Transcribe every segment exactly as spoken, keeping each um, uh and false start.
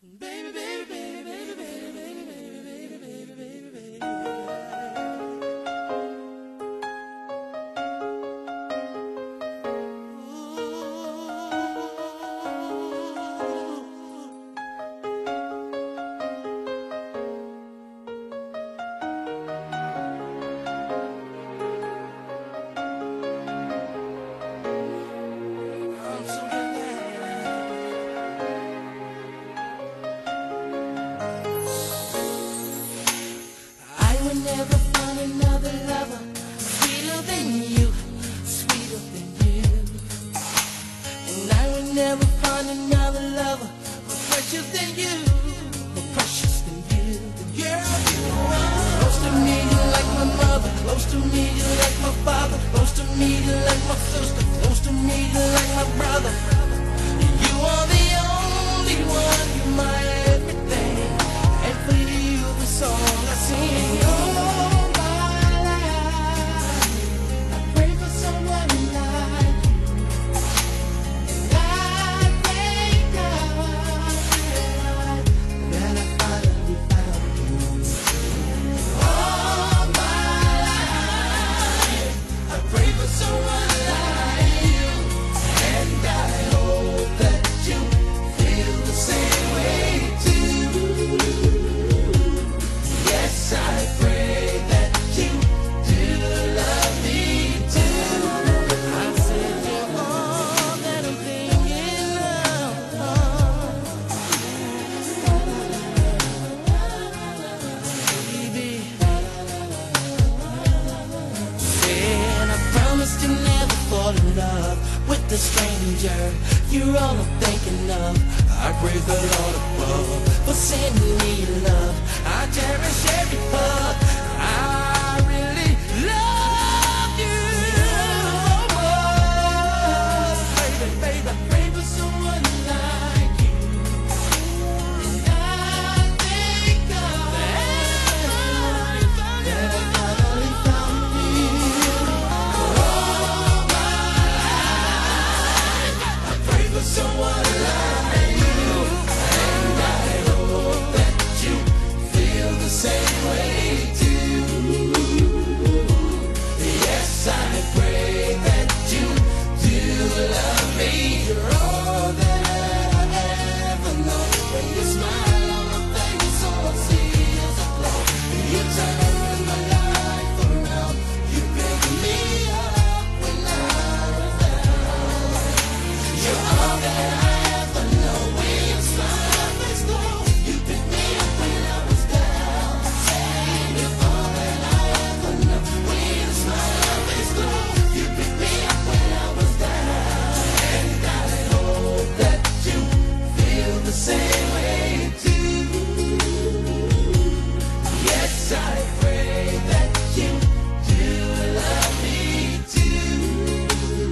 Never find another lover sweeter than you, sweeter than you. And I will never find another lover more precious than you, more precious than you. Girl, you are close to me, you're like my mother. Close to me, you're like my father. Close to me, you're like my sister. Close to me, you're like my brother. You are the only one, you're my everything. And for you, the song I sing. To never fall in love with a stranger. You're all I'm thinking of. I praise the Lord above for sending me your love. I cherish every hug. I really love you. Oh, baby, baby, I pray for someone like you. And I thank God that I finally found you. Someone like you, and I hope that you feel the same way too. Yes, I pray that you do love me. You're all that I ever know. When you smile on my face, all I see is a glow. You turn my life around. You pick me up when I was down. You're all that I ever know. When you smile, my face glow. You picked me up when I was down. You're all that I ever know. When you smile, my face glow. You picked me up when I was down. And I hope that you feel the same way too. Yes, I pray that you do love me too.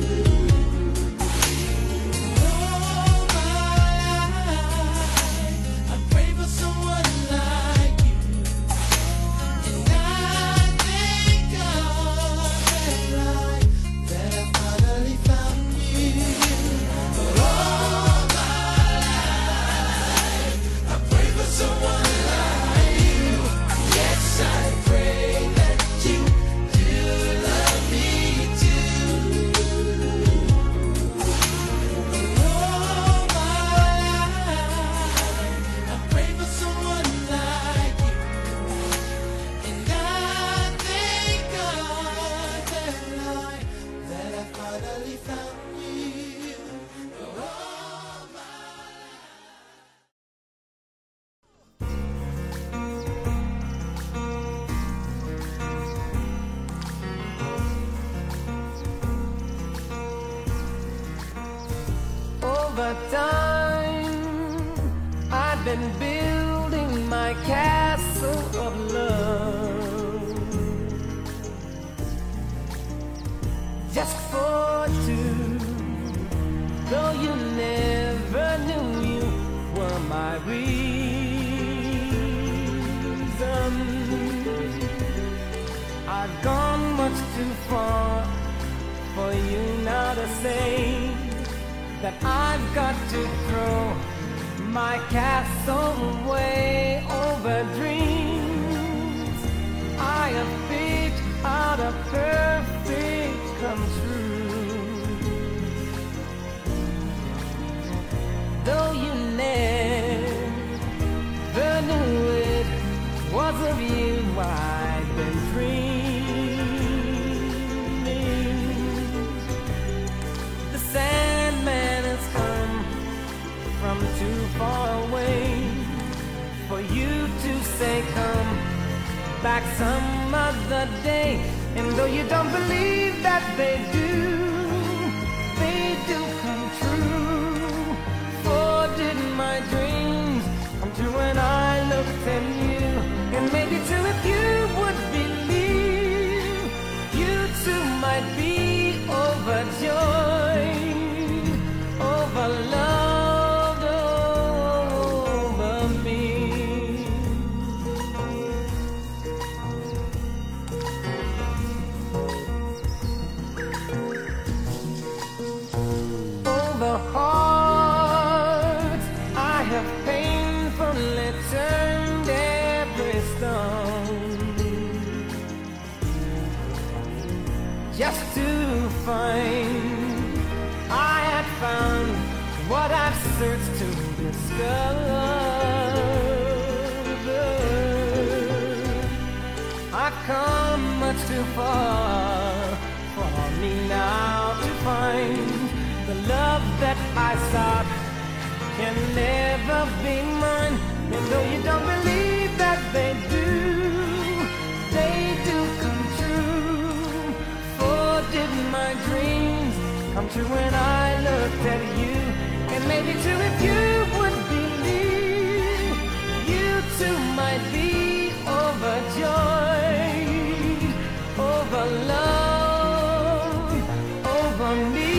Over time, I've been building my castle of love, just for two. Though you never knew you were my reason, I've gone much too far for you now to say that I've got to throw my castle way over dreams. I have picked out a perfect come true. Though you never knew it was of you I've been dreaming. The Sandman has come from too far away for you to say come back some other day. And though you don't believe that they do, they do come true. For did my dreams come true when I looked at you? And maybe too if you would believe, you too might be overjoyed, overloved over me. Over hearts I have painfully turned every stone, just to find I had found what I've searched to discover. I've come much too far for me now to find the love that I sought can never be mine. And though you don't believe that they do, they do come true. For did my dreams come true when I looked at you? And maybe too if you would believe, you too might be overjoyed, overloved, over me.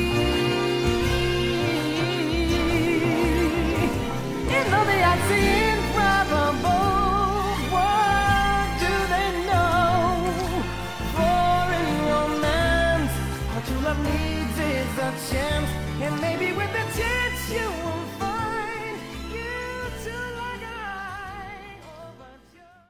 And though they are improbable, what do they know? For in romance, what true love needs is a chance. And maybe with the chance you will find you too like I overjoyed.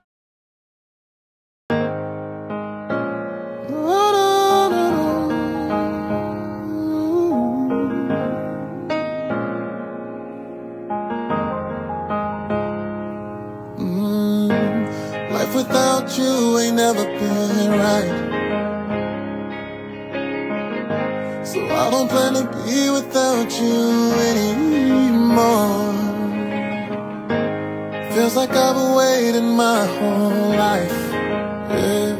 Mm, life without you ain't never been right. So I don't plan to be without you anymore. Feels like I've been waiting my whole life, yeah.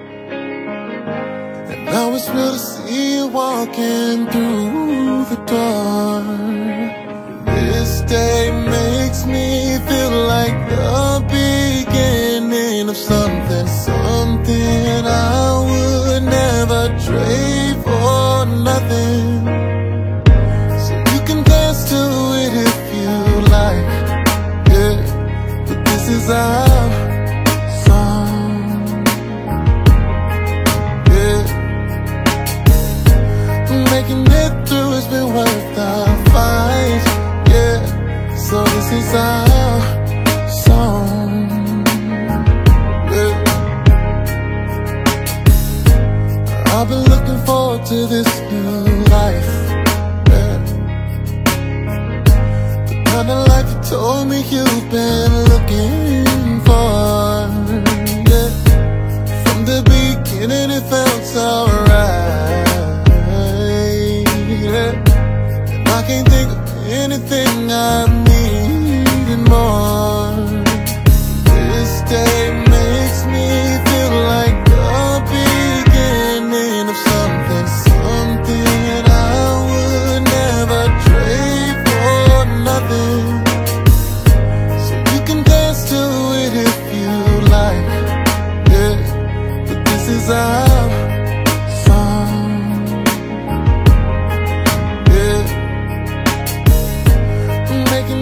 And now it's real to see you walking through the door. This day makes me feel like the beginning of something, something I would never trade for nothing. So you can dance to it if you like, yeah. But this is our song, yeah. Making it through has been worth the fight, yeah. So this is our song, yeah. I've been looking forward to this new life, yeah. The kind of life you told me you've been looking for, yeah. From the beginning it felt alright, yeah. And I can't think of anything I needed more. This day makes me feel like the beginning of something, something I would never trade for nothing. So you can dance to it if you like, yeah. But this is our song, yeah. Making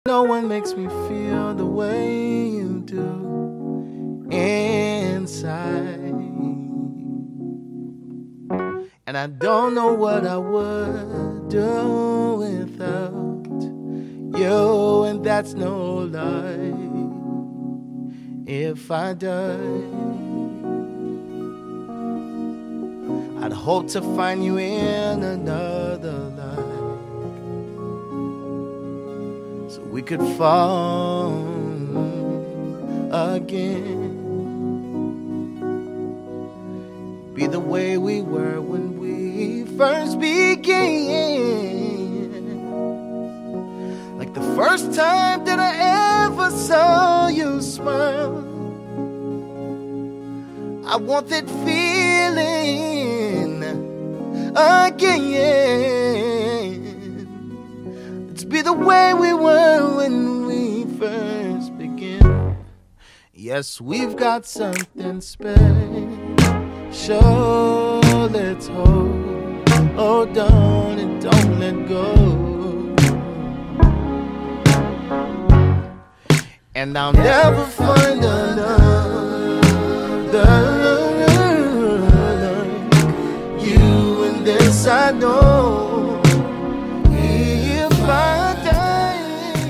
No one makes me feel the way you do inside. And I don't know what I would do without you, and that's no lie. If I die, I'd hope to find you in another life, so we could fall again, be the way we were when we first began, like the first time that I ever saw you smile. I want that feeling again. Let's be the way we were when we first began. Yes, we've got something special. Let's hold, hold on and don't let go. And I'll never find another you, and this I know. If I die,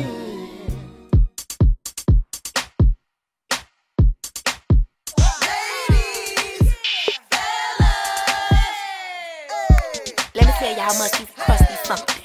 ladies, fellas, let me tell you how much these crusty something.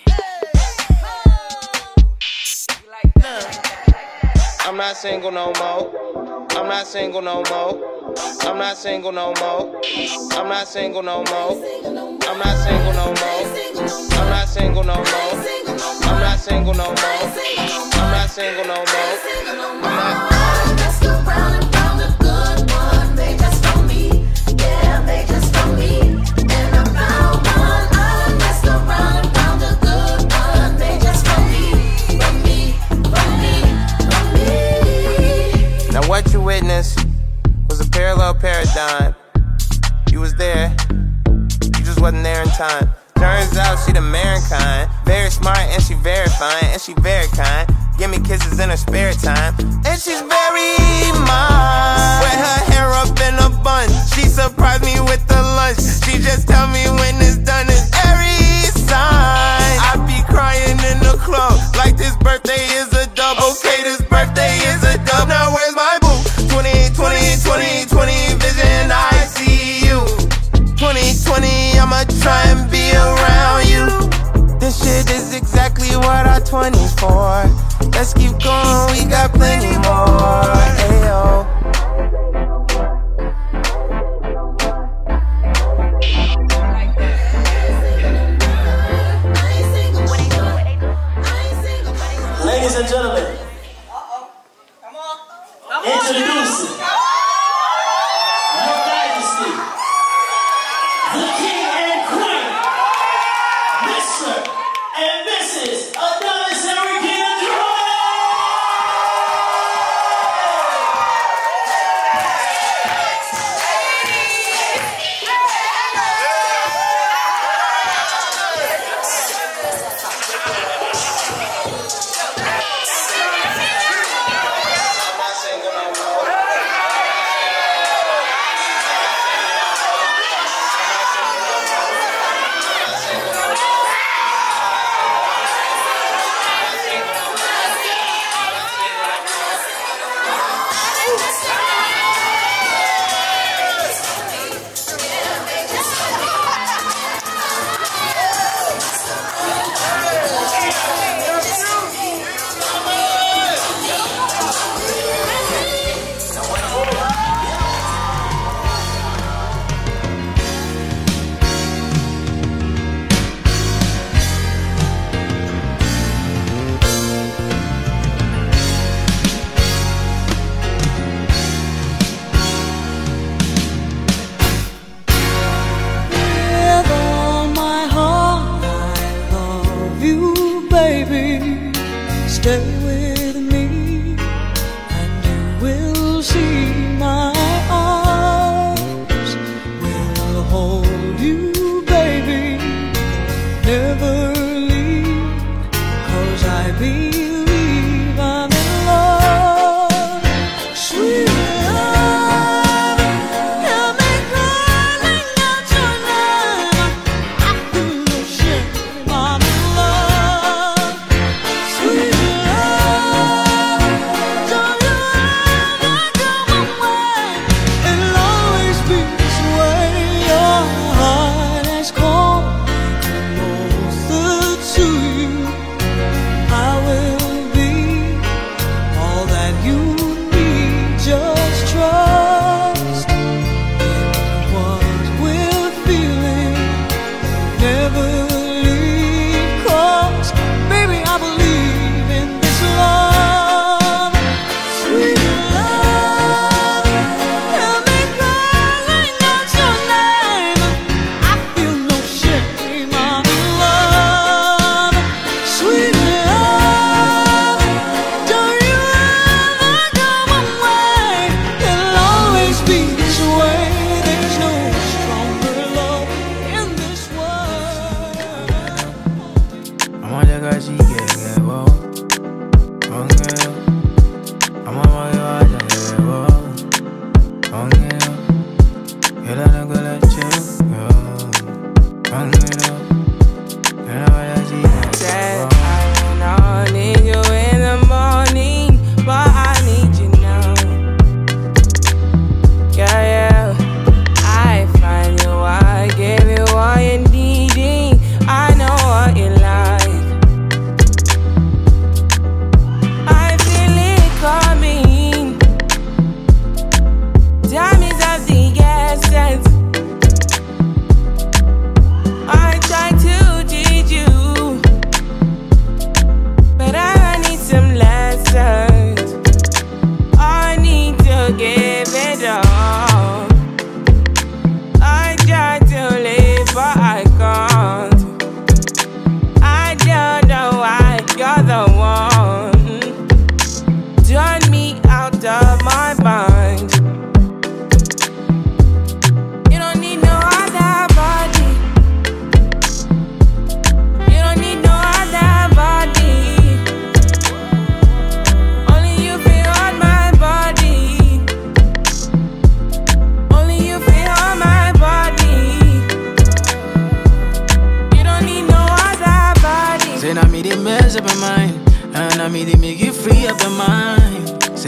I'm not single no more. I'm not single no more. I'm not single no more. I'm not single no more. I'm not single no more. I'm not single no more. I'm not single no more. I'm not single no more. I'm not. I messed around and found a good one made just for me. Yeah, made just for me. And I found one. I messed around and found a good one made just for me. For me, for me, for me. Now what you witnessed was a parallel paradigm. You was there, you just wasn't there in time. Turns out she the mankind, very smart and she very fine, and she very kind. Give me kisses in her spare time, and she's very mine. With her hair up in a bun, she surprised me with the lunch. She just tell me when it's done, it's every sign. I be crying in the club, like this birthday is a dub. Okay, this birthday is a dub. Now where's my boo? twenty twenty, twenty twenty vision, I see you. twenty twenty, I'ma try and be around you. This shit is exactly what our twenties for. Let's keep going, we got plenty more. Ayo. Ladies and gentlemen, introducing Your Majesty, the King and Queen, Mister and Missus Adonis Eric Android.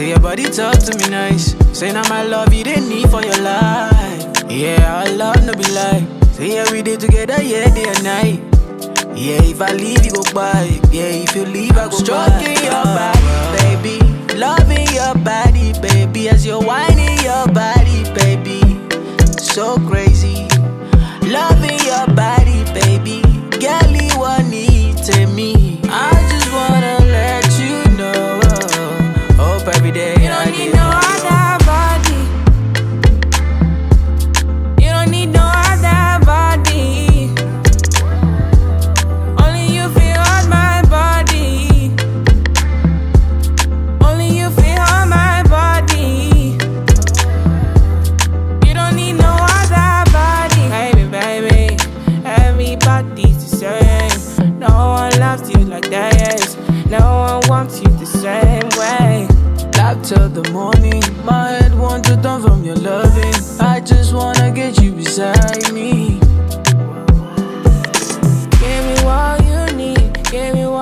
Say your body talk to me nice. Say now my love you didn't need for your life. Yeah, our love no be lie. Say yeah, we did together, yeah, day and night. Yeah, if I leave, you go by. Yeah, if you leave, I go stroking by. Your body, baby. Loving your body, baby. As you're whining your body, baby. So crazy. Loving your body, baby. Girl, you want need to me. I just wanna let you know. Hope every day you don't I need get no other body. You don't need no other body. Only you feel on my body. Only you feel on my body. You don't need no other body. Baby, baby, everybody's the same. No one loves you like this. No one wants you the same way. Love till the morning. My head wants to turn from your loving. I just wanna get you beside me. Give me what you need. Give me what